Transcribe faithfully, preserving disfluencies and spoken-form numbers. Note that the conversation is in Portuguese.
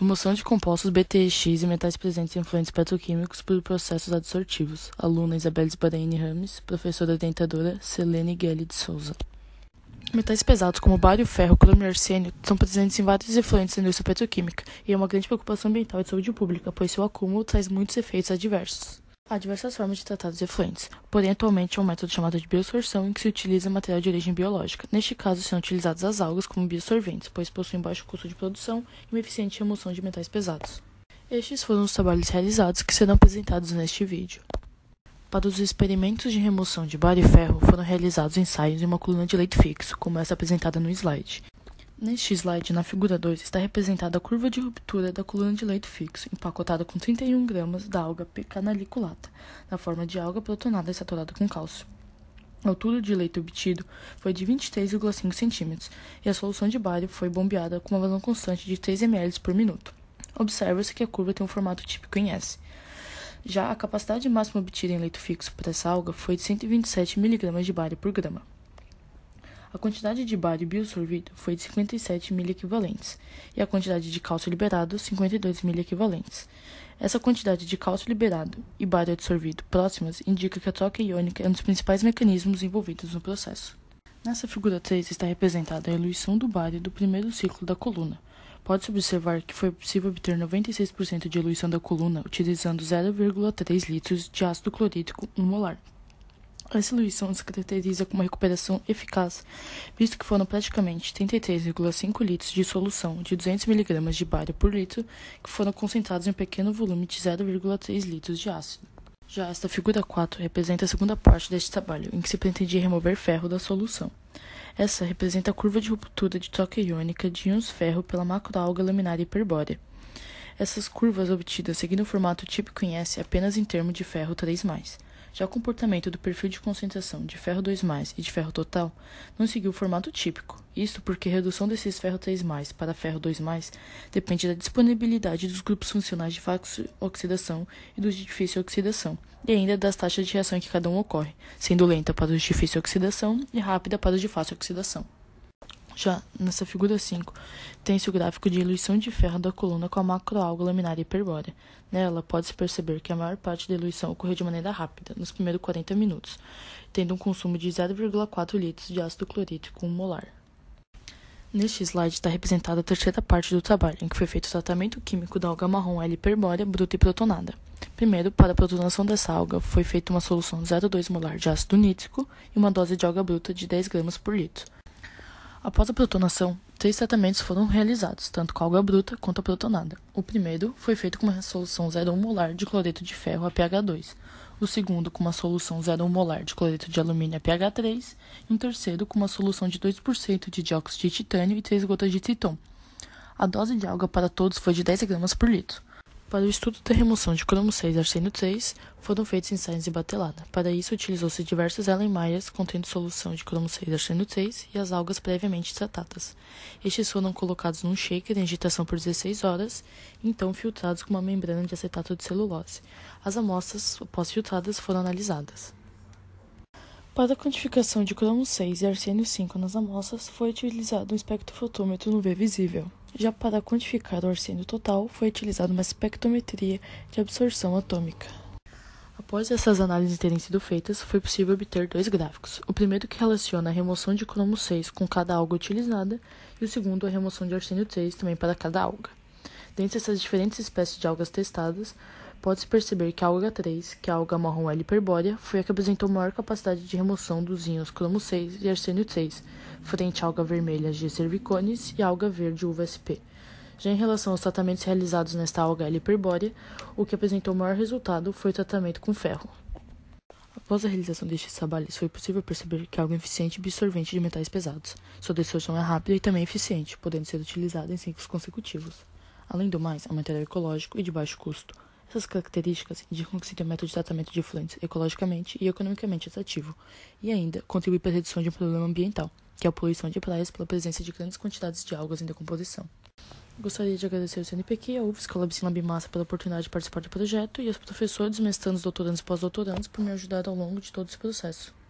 Remoção de compostos B T X e metais presentes em efluentes petroquímicos por processos adsortivos. Aluna Isabelle Sbaraini Rames, professora orientadora Selene Gueli de Souza. Metais pesados como bário, ferro, cromo e arsênio são presentes em vários efluentes da indústria petroquímica e é uma grande preocupação ambiental e de saúde pública, pois seu acúmulo traz muitos efeitos adversos. Há diversas formas de tratar os efluentes, porém atualmente é um método chamado de biosorção em que se utiliza material de origem biológica. Neste caso, são utilizadas as algas como biosorventes, pois possuem baixo custo de produção e uma eficiente remoção de metais pesados. Estes foram os trabalhos realizados que serão apresentados neste vídeo. Para os experimentos de remoção de bário e ferro, foram realizados ensaios em uma coluna de leito fixo, como essa apresentada no slide. Neste slide, na figura dois, está representada a curva de ruptura da coluna de leito fixo, empacotada com trinta e um gramas da alga P. canaliculata, na forma de alga protonada e saturada com cálcio. A altura de leito obtido foi de vinte e três vírgula cinco centímetros e a solução de bário foi bombeada com uma vazão constante de três mililitros por minuto. Observa-se que a curva tem um formato típico em S. Já a capacidade máxima obtida em leito fixo por essa alga foi de cento e vinte e sete miligramas de bário por grama. A quantidade de bário biosorvido foi de cinquenta e sete miliequivalentes e a quantidade de cálcio liberado, cinquenta e dois miliequivalentes. Essa quantidade de cálcio liberado e bário adsorvido próximas indica que a troca iônica é um dos principais mecanismos envolvidos no processo. Nessa figura três está representada a eluição do bário do primeiro ciclo da coluna. Pode-se observar que foi possível obter noventa e seis por cento de eluição da coluna utilizando zero vírgula três litros de ácido clorídrico um molar. Essa eluição se caracteriza como uma recuperação eficaz, visto que foram praticamente trinta e três vírgula cinco litros de solução de duzentos miligramas de bário por litro que foram concentrados em um pequeno volume de zero vírgula três litros de ácido. Já esta figura quatro representa a segunda parte deste trabalho, em que se pretendia remover ferro da solução. Essa representa a curva de ruptura de troca iônica de íons ferro pela macroalga laminária hiperbórea. Essas curvas obtidas seguindo o formato típico em S apenas em termos de ferro três mais. Já o comportamento do perfil de concentração de ferro dois mais e de ferro total não seguiu o formato típico, isto porque a redução desses ferro três mais para ferro dois mais depende da disponibilidade dos grupos funcionais de fácil oxidação e dos de difícil oxidação, e ainda das taxas de reação em que cada um ocorre, sendo lenta para os de difícil oxidação e rápida para os de fácil oxidação. Já nessa figura cinco, tem-se o gráfico de eluição de ferro da coluna com a macroalga laminária hiperbórea. Nela, pode-se perceber que a maior parte da eluição ocorreu de maneira rápida, nos primeiros quarenta minutos, tendo um consumo de zero vírgula quatro litros de ácido clorídrico um molar. Neste slide está representada a terceira parte do trabalho, em que foi feito o tratamento químico da alga marrom L hiperbórea bruta e protonada. Primeiro, para a protonação dessa alga, foi feita uma solução de zero vírgula dois molar de ácido nítrico e uma dose de alga bruta de dez gramas por litro. Após a protonação, três tratamentos foram realizados, tanto com a alga bruta quanto a protonada. O primeiro foi feito com uma solução zero vírgula um molar de cloreto de ferro a pH dois, o segundo com uma solução zero vírgula um molar de cloreto de alumínio a pH três e um terceiro com uma solução de dois por cento de dióxido de titânio e três gotas de triton. A dose de alga para todos foi de dez gramas por litro. Para o estudo da remoção de cromo seis e arsênio três, foram feitos ensaios de batelada. Para isso, utilizou-se diversos Erlenmeyers contendo solução de cromo seis e arsênio três e as algas previamente tratadas. Estes foram colocados num shaker em agitação por dezesseis horas e então filtrados com uma membrana de acetato de celulose. As amostras, após filtradas, foram analisadas. Para a quantificação de cromo seis e arsênio cinco nas amostras, foi utilizado um espectrofotômetro no V visível. Já para quantificar o arsênio total, foi utilizada uma espectrometria de absorção atômica. Após essas análises terem sido feitas, foi possível obter dois gráficos. O primeiro que relaciona a remoção de cromo seis com cada alga utilizada e o segundo a remoção de arsênio três também para cada alga. Dentre essas diferentes espécies de algas testadas, pode-se perceber que a alga três, que é a alga marrom L hiperbórea, foi a que apresentou maior capacidade de remoção dos íons cromo seis e arsênio três, frente à alga vermelha G. cerviconis e à alga verde uva S P. Já em relação aos tratamentos realizados nesta alga L hiperbórea, o que apresentou maior resultado foi o tratamento com ferro. Após a realização destes trabalhos, foi possível perceber que é algo eficiente e absorvente de metais pesados. Sua desorção é rápida e também eficiente, podendo ser utilizada em ciclos consecutivos. Além do mais, é um material ecológico e de baixo custo. Essas características indicam que seria um método de tratamento de efluentes ecologicamente e economicamente atrativo, e ainda contribui para a redução de um problema ambiental, que é a poluição de praias pela presença de grandes quantidades de algas em decomposição. Gostaria de agradecer ao C N P q, a U F S C, a Labicina Bimassa pela oportunidade de participar do projeto e aos professores, mestrandos, doutorandos e pós-doutorandos por me ajudar ao longo de todo esse processo.